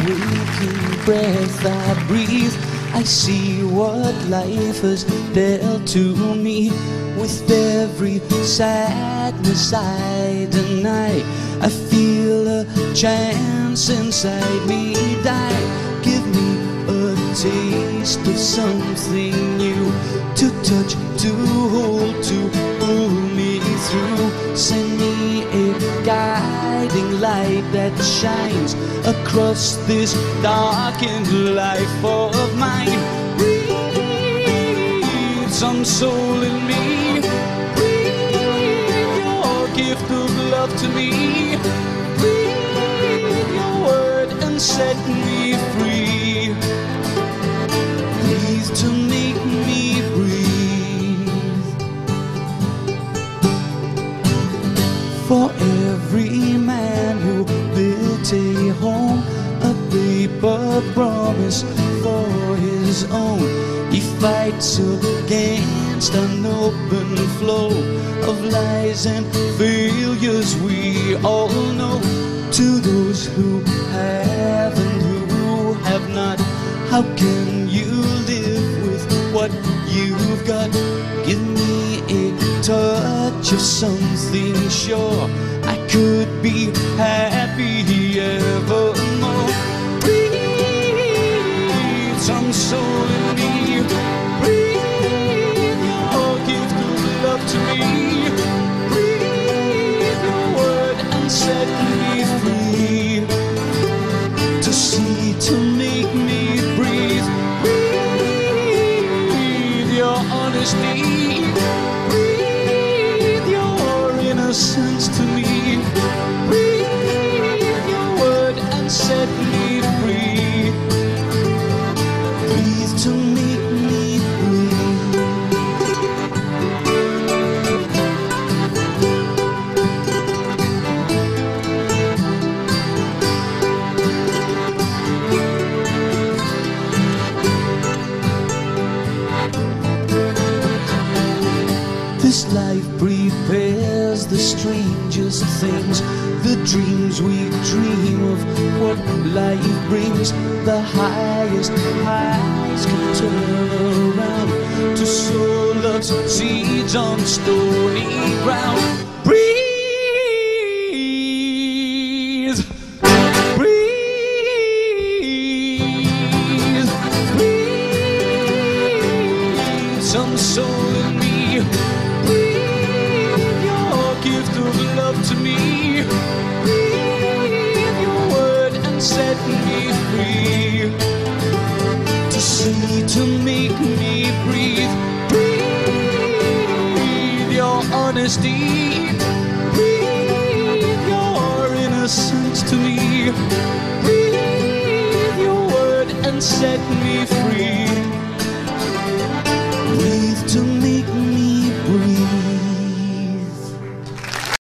aching breath I breathe. I see what life has dealt to me. With every sadness I deny, I feel a chance inside me die. Give me a taste of something new, to touch, to hold, to pull me through. Send me a guiding light that shines across this darkened life of mine. Breathe some soul in me, breathe your gift of love to me. Breathe your word and set me free. Breathe to make me breathe. For every man who built a home, a paper promise for his own, he fights against an open flow of lies and failures we all know. To those who have and who have not, how can you live with what you've got? Give me a touch of something sure, I could be happy evermore. Breathe some soul in me, breathe your gift of love to me. Breathe your word and set me free. To see, to make me breathe. Breathe your honesty, breathe your innocence to me. Breathe your word and set me free. Breathe to make me This life prepares the strangest things, the dreams we dream of, what life brings. The highest highs can turn around to sow love's seeds on stony ground. Breathe, breathe, breathe some soul in me. To me, breathe your word and set me free. To see, to make me breathe. Breathe your honesty, breathe your innocence to me. Breathe your word and set me free.